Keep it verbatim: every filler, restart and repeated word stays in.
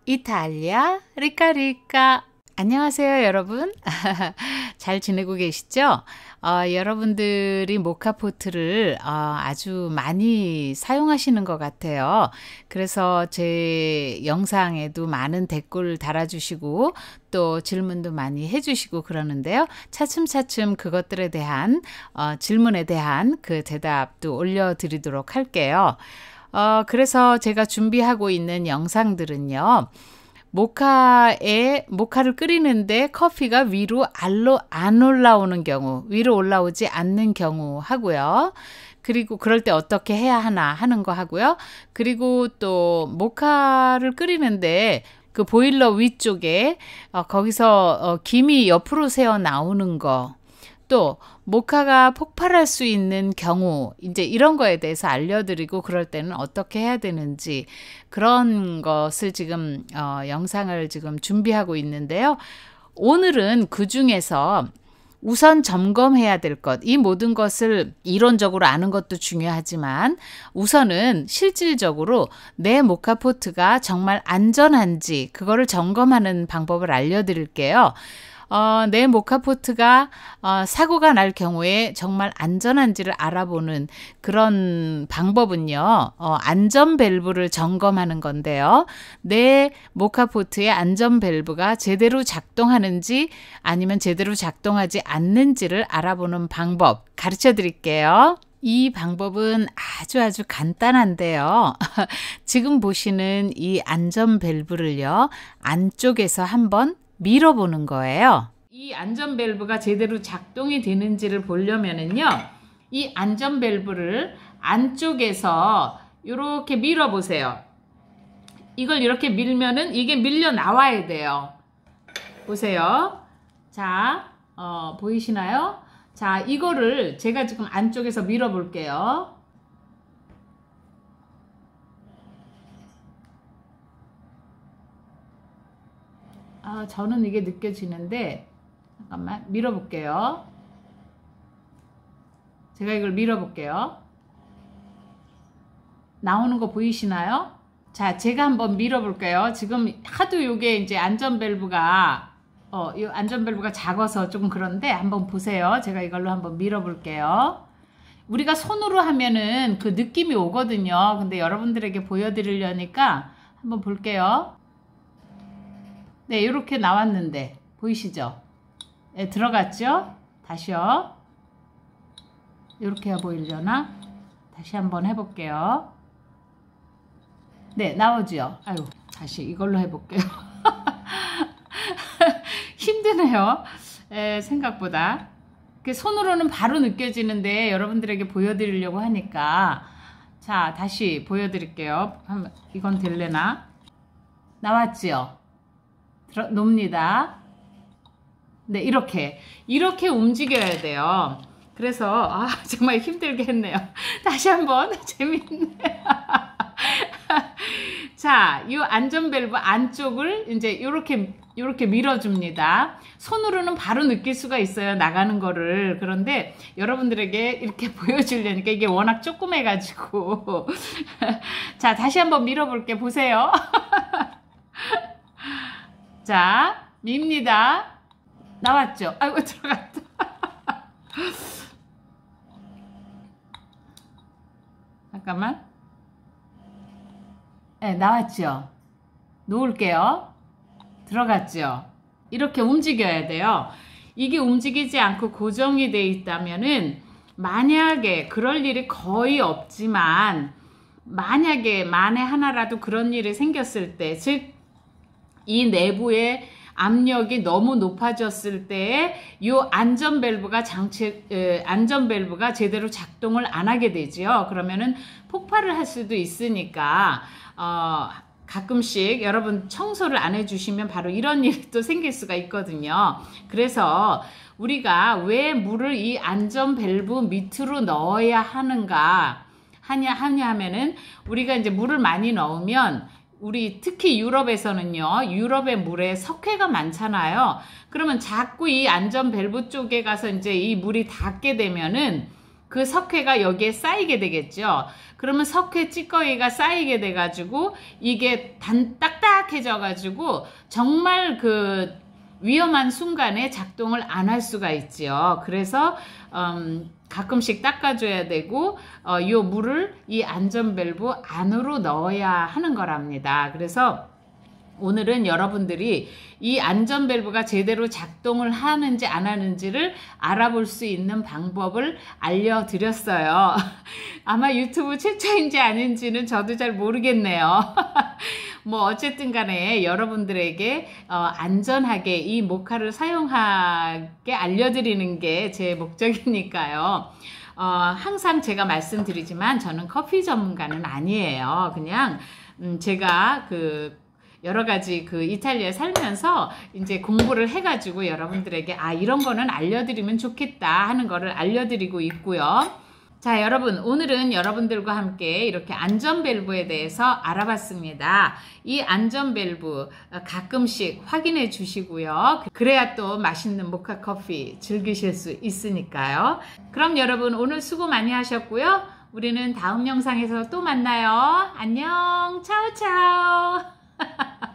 이탈리아 리카리카. 안녕하세요 여러분. 잘 지내고 계시죠? 어, 여러분들이 모카포트를 어, 아주 많이 사용하시는 것 같아요. 그래서 제 영상에도 많은 댓글 달아주시고 또 질문도 많이 해주시고 그러는데요. 차츰차츰 그것들에 대한 어, 질문에 대한 그 대답도 올려드리도록 할게요. 어, 그래서 제가 준비하고 있는 영상들은요. 모카에, 모카를 끓이는데 커피가 위로 알로, 안 올라오는 경우, 위로 올라오지 않는 경우 하고요. 그리고 그럴 때 어떻게 해야 하나 하는 거 하고요. 그리고 또 모카를 끓이는데 그 보일러 위쪽에 어, 거기서 어, 김이 옆으로 새어 나오는 거, 또 모카가 폭발할 수 있는 경우, 이제 이런 거에 대해서 알려드리고 그럴 때는 어떻게 해야 되는지 그런 것을 지금 어, 영상을 지금 준비하고 있는데요. 오늘은 그 중에서 우선 점검해야 될 것, 이 모든 것을 이론적으로 아는 것도 중요하지만 우선은 실질적으로 내 모카포트가 정말 안전한지 그거를 점검하는 방법을 알려드릴게요. 어, 내 모카포트가 어, 사고가 날 경우에 정말 안전한지를 알아보는 그런 방법은요. 어, 안전 밸브를 점검하는 건데요. 내 모카포트의 안전 밸브가 제대로 작동하는지 아니면 제대로 작동하지 않는지를 알아보는 방법 가르쳐 드릴게요. 이 방법은 아주 아주 간단한데요. 지금 보시는 이 안전 밸브를요. 안쪽에서 한번 밀어보는 거예요. 이 안전 밸브가 제대로 작동이 되는지를 보려면은요. 이 안전 밸브를 안쪽에서 이렇게 밀어보세요. 이걸 이렇게 밀면은 이게 밀려 나와야 돼요. 보세요. 자, 어, 보이시나요? 자, 이거를 제가 지금 안쪽에서 밀어볼게요. 아, 저는 이게 느껴지는데 잠깐만 밀어볼게요. 제가 이걸 밀어볼게요. 나오는 거 보이시나요? 자, 제가 한번 밀어볼게요. 지금 하도 요게 이제 안전 밸브가 어, 이 안전 밸브가 작아서 조금 그런데 한번 보세요. 제가 이걸로 한번 밀어볼게요. 우리가 손으로 하면은 그 느낌이 오거든요. 근데 여러분들에게 보여드리려니까 한번 볼게요. 네, 이렇게 나왔는데 보이시죠? 네, 들어갔죠? 다시요. 이렇게 보이려나? 다시 한번 해볼게요. 네, 나오죠? 아유, 다시 이걸로 해볼게요. 힘드네요. 에, 생각보다. 손으로는 바로 느껴지는데 여러분들에게 보여드리려고 하니까 자, 다시 보여드릴게요. 한번, 이건 될래나? 나왔죠? 들어, 놉니다. 네, 이렇게 이렇게 움직여야 돼요. 그래서 아, 정말 힘들게 했네요. 다시 한번. 재밌네요. 자, 이 안전 밸브 안쪽을 이제 이렇게 이렇게 밀어줍니다. 손으로는 바로 느낄 수가 있어요, 나가는 거를. 그런데 여러분들에게 이렇게 보여주려니까 이게 워낙 조그매가지고 자, 다시 한번 밀어볼게. 보세요. 자, 밉니다. 나왔죠? 아이고, 들어갔다. 잠깐만. 네, 나왔죠? 놓을게요. 들어갔죠? 이렇게 움직여야 돼요. 이게 움직이지 않고 고정이 돼 있다면은 만약에 그럴 일이 거의 없지만 만약에 만에 하나라도 그런 일이 생겼을 때, 즉 이 내부의 압력이 너무 높아졌을 때에 이 안전 밸브가 장치 에, 안전 밸브가 제대로 작동을 안 하게 되지요. 그러면은 폭발을 할 수도 있으니까 어, 가끔씩 여러분 청소를 안 해주시면 바로 이런 일이 또 생길 수가 있거든요. 그래서 우리가 왜 물을 이 안전 밸브 밑으로 넣어야 하는가 하냐 하냐 하면은 우리가 이제 물을 많이 넣으면 우리 특히 유럽에서는요, 유럽의 물에 석회가 많잖아요. 그러면 자꾸 이 안전 밸브 쪽에 가서 이제 이 물이 닿게 되면은 그 석회가 여기에 쌓이게 되겠죠. 그러면 석회 찌꺼기가 쌓이게 돼가지고 이게 단 딱딱해져 가지고 정말 그 위험한 순간에 작동을 안 할 수가 있지요. 그래서 음, 가끔씩 닦아줘야 되고 어, 이 물을 이 안전 밸브 안으로 넣어야 하는 거랍니다. 그래서 오늘은 여러분들이 이 안전 밸브가 제대로 작동을 하는지 안 하는지를 알아볼 수 있는 방법을 알려드렸어요. 아마 유튜브 최초인지 아닌지는 저도 잘 모르겠네요. 뭐 어쨌든 간에 여러분들에게 어, 안전하게 이 모카를 사용하게 알려드리는 게 제 목적이니까요. 어, 항상 제가 말씀드리지만 저는 커피 전문가는 아니에요. 그냥 음, 제가 그 여러 가지 그 이탈리아에 살면서 이제 공부를 해가지고 여러분들에게 아 이런 거는 알려드리면 좋겠다 하는 거를 알려드리고 있고요. 자, 여러분 오늘은 여러분들과 함께 이렇게 안전 밸브에 대해서 알아봤습니다. 이 안전 밸브 가끔씩 확인해 주시고요. 그래야 또 맛있는 모카 커피 즐기실 수 있으니까요. 그럼 여러분 오늘 수고 많이 하셨고요. 우리는 다음 영상에서 또 만나요. 안녕, 차오차오.